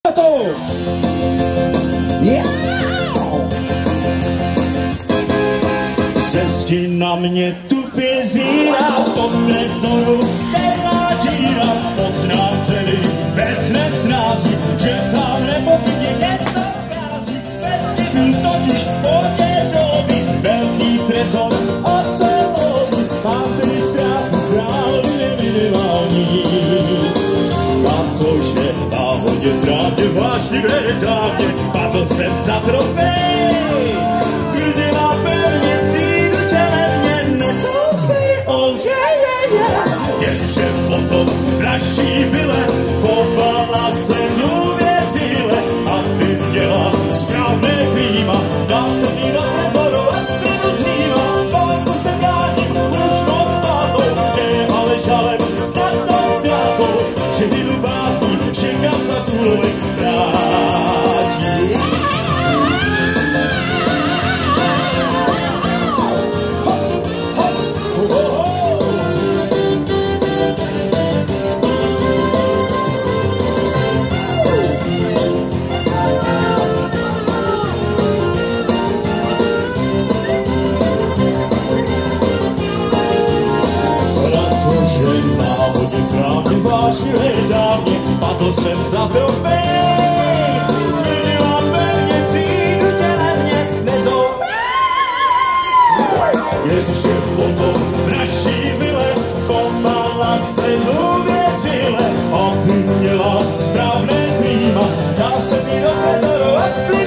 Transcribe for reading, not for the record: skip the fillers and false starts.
to! Cesty na mě tupě zírá, v tom trezoru temná díra, poznám tedy bez nesnází, že tam nepochybně něco schází, bez chybu totiž podědobí, velký trezor ocelový, mám tedy ztrátu královny neminimální. Mám to, že náhodě právě vášnivé dávně padl jsem za trofej, klidně má pevně přijdu těle mě nesoufej, oh yeah. Jenže potom v naší vile chovala se důvěřile a ty měla správné klíma, dá se mi do trezoru a klidu dříma, spánku se vrátím už moc pátou, je ale žalem nad tou ztrátou, že vyjdu básní, že kasa z úlovek vrátí. Vážilé dávně, padl jsem za trofej, klidně mám pevně přijdu těle mě nezoufej. Jenže potom v naší vile kopala se důvěřile a ty měla správné klíma, dá se mi do trezoru a